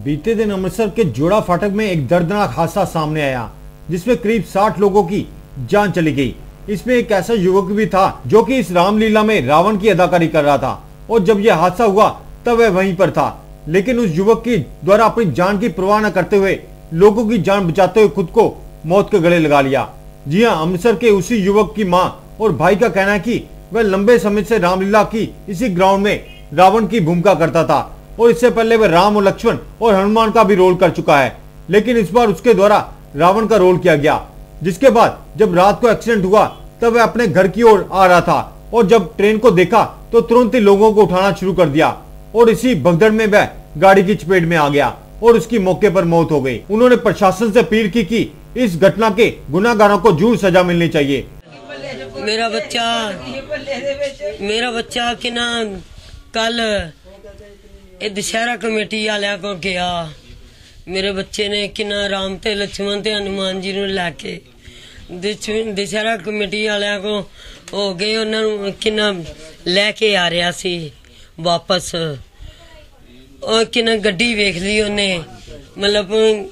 बीते दिन अमृतसर के जोड़ा फाटक में एक दर्दनाक हादसा सामने आया, जिसमें करीब 60 लोगों की जान चली गई। इसमें एक ऐसा युवक भी था जो कि इस रामलीला में रावण की अदाकारी कर रहा था, और जब यह हादसा हुआ तब वह वहीं पर था। लेकिन उस युवक की द्वारा अपनी जान की परवाह न करते हुए लोगों की जान बचाते हुए खुद को मौत के गले लगा लिया। जी हाँ, अमृतसर के उसी युवक की मां और भाई का कहना है कि वह लंबे समय से रामलीला की इसी ग्राउंड में रावण की भूमिका करता था, और इससे पहले वह राम और लक्ष्मण और हनुमान का भी रोल कर चुका है। लेकिन इस बार उसके द्वारा रावण का रोल किया गया, जिसके बाद जब रात को एक्सीडेंट हुआ तब वह अपने घर की ओर आ रहा था, और जब ट्रेन को देखा तो तुरंत ही लोगों को उठाना शुरू कर दिया, और इसी भगदड़ में वह गाड़ी की चपेट में आ गया और उसकी मौके पर मौत हो गई। उन्होंने प्रशासन से अपील की कि इस घटना के गुनाहगारों को जरूर सजा मिलनी चाहिए। मेरा बच्चा कि ना कल दशहरा कमेटी वाले को गया। मेरे बच्चे ने कि ना राम ते लक्ष्मण ते हनुमान जी नु लैके दशहरा कमेटी वाले को हो गए, उन्होंने कि ना लैके आ रहा सी वापस। और कि ना गड्डी वेख ली उन्हें, मतलब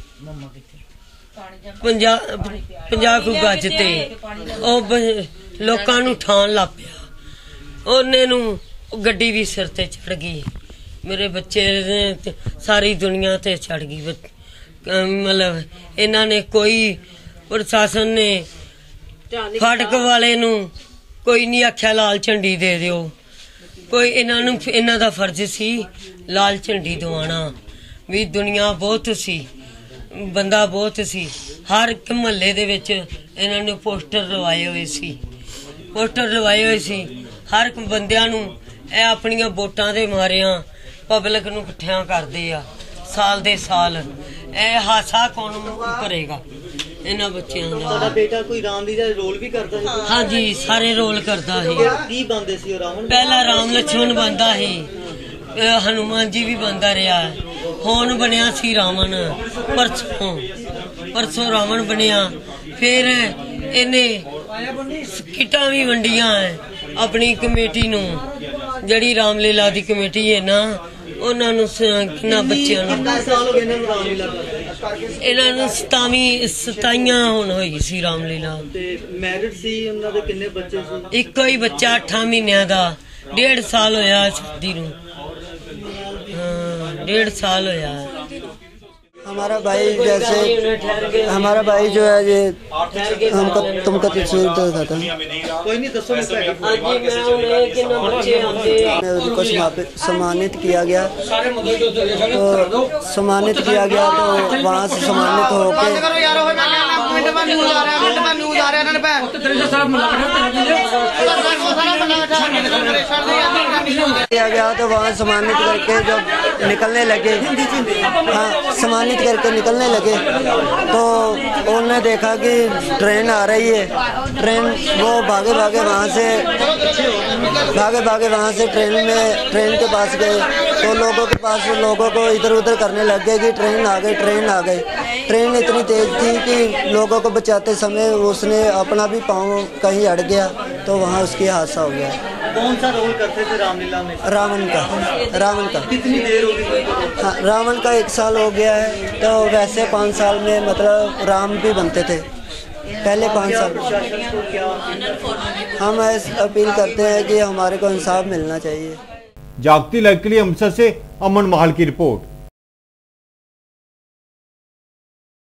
50 गज ते लोकां नू ठाण लग पिया। उन्हें नू गड्डी भी सिर ते चढ़ गई। मेरे बच्चे ने सारी दुनिया ते चढ़ गई। मतलब इन्होंने कोई प्रशासन ने फाटक वाले नू कोई नहीं आख्या लाल झंडी दे दियो। कोई इन्हां दा फर्ज सी लाल झंडी दवाना। भी दुनिया बहुत सी, बंदा बहुत सी। हर एक महल्ले दे विच इन्हां ने पोस्टर लवाए हुए सी, हर एक बंदियां नू ए अपनियां वोटां दे मारियां पब्लिक नू इकट्ठियां करदे आ साल दे साल। ए हादसा कौन करेगा इन्हां बच्चियां दा? ਤੁਹਾਡਾ बेटा कोई रामलीला रोल भी करता है? हाँ जी, सारे रोल करता है। की बनदे सी रावण? पहला राम लक्ष्मण बनता है, हनुमान जी भी बनता रहा। हुण बनया सी रावण, परसों रावण बनया। फिर इन्हें किटां भी वंडियां अपनी कमेटी नू, जड़ी रामलीला दी कमेटी है ना, उन्होंने बच्चों इन्होंने 27 हुण होई सी रामलीला। एक ही बच्चा 8 महीनों का, 1.5 साल होया शादी नू। 1.5 साल होया। हमारा भाई जैसे हमारा भाई जो है ये हमको तुमको तस्वीर दिखाता हूँ। उसको सम्मानित किया गया, तो वहाँ से सम्मानित होकर किया गया, तो वहाँ सम्मानित करके जब निकलने लगे, हाँ सम्मानित करके निकलने लगे, तो उन्होंने देखा कि ट्रेन आ रही है। ट्रेन वो भागे भागे वहाँ से ट्रेन के पास गए, तो लोगों को इधर उधर करने लग गए कि ट्रेन आ गई। ट्रेन इतनी तेज थी कि लोगों को बचाते समय उसने अपना भी पाँव कहीं अड़ गया, तो वहाँ उसकी हादसा हो गया। कौन सा रोल करते थे रामलीला में? रावण का। कितनी देर हो गई? हाँ, रावण का 1 साल हो गया है, तो वैसे 5 साल में मतलब राम भी बनते थे पहले 5 साल। हम अपील करते हैं कि हमारे को इंसाफ मिलना चाहिए। जागती लाइव के लिए अमृतसर से अमन महल की रिपोर्ट।